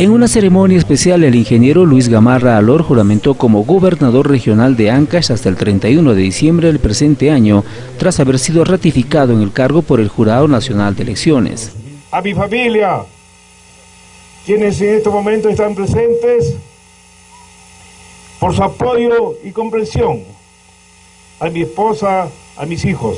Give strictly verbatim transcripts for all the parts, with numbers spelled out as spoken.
En una ceremonia especial, el ingeniero Luis Gamarra Alor juramentó como gobernador regional de Ancash hasta el treinta y uno de diciembre del presente año, tras haber sido ratificado en el cargo por el Jurado Nacional de Elecciones. A mi familia, quienes en este momento están presentes, por su apoyo y comprensión, a mi esposa, a mis hijos.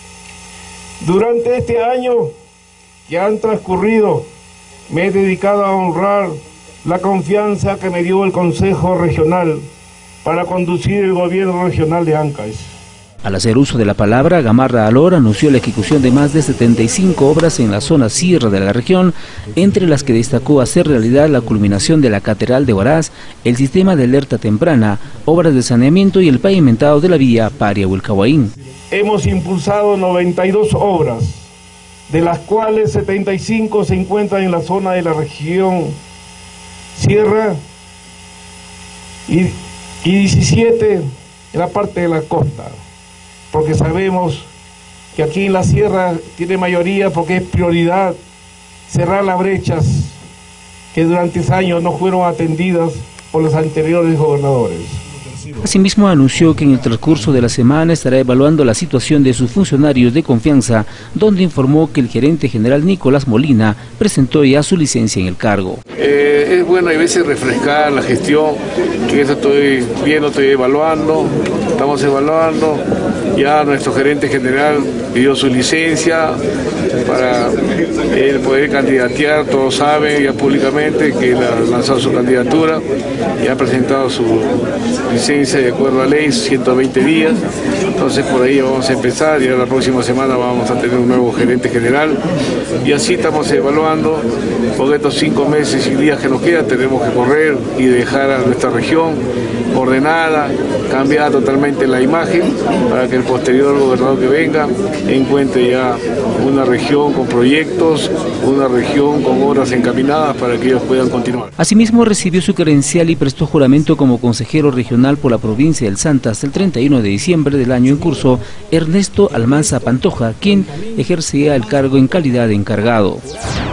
Durante este año que han transcurrido, me he dedicado a honrar la confianza que me dio el Consejo Regional para conducir el gobierno regional de Ancash. Al hacer uso de la palabra, Gamarra Alor anunció la ejecución de más de setenta y cinco obras en la zona sierra de la región, entre las que destacó hacer realidad la culminación de la Catedral de Huaraz, el sistema de alerta temprana, obras de saneamiento y el pavimentado de la vía Paria-Huilcahuaín. Hemos impulsado noventa y dos obras, de las cuales setenta y cinco se encuentran en la zona de la región sierra y, y diecisiete en la parte de la costa, porque sabemos que aquí en la sierra tiene mayoría porque es prioridad cerrar las brechas que durante años no fueron atendidas por los anteriores gobernadores. Asimismo, anunció que en el transcurso de la semana estará evaluando la situación de sus funcionarios de confianza, donde informó que el gerente general Nicolás Molina presentó ya su licencia en el cargo. Eh, es bueno a veces refrescar la gestión, que eso estoy viendo, estoy evaluando, estamos evaluando. Ya nuestro gerente general pidió su licencia para él poder candidatear, todos saben ya públicamente que él ha lanzado su candidatura y ha presentado su licencia de acuerdo a ley, ciento veinte días, entonces por ahí vamos a empezar, y la próxima semana vamos a tener un nuevo gerente general y así estamos evaluando, porque estos cinco meses y días que nos quedan tenemos que correr y dejar a nuestra región ordenada, cambiar totalmente la imagen para que el posterior gobernador que venga encuentre ya una región con proyectos, una región con obras encaminadas para que ellos puedan continuar. Asimismo, recibió su credencial y prestó juramento como consejero regional por la provincia del Santa hasta el treinta y uno de diciembre del año en curso, Ernesto Almanza Pantoja, quien ejercía el cargo en calidad de encargado.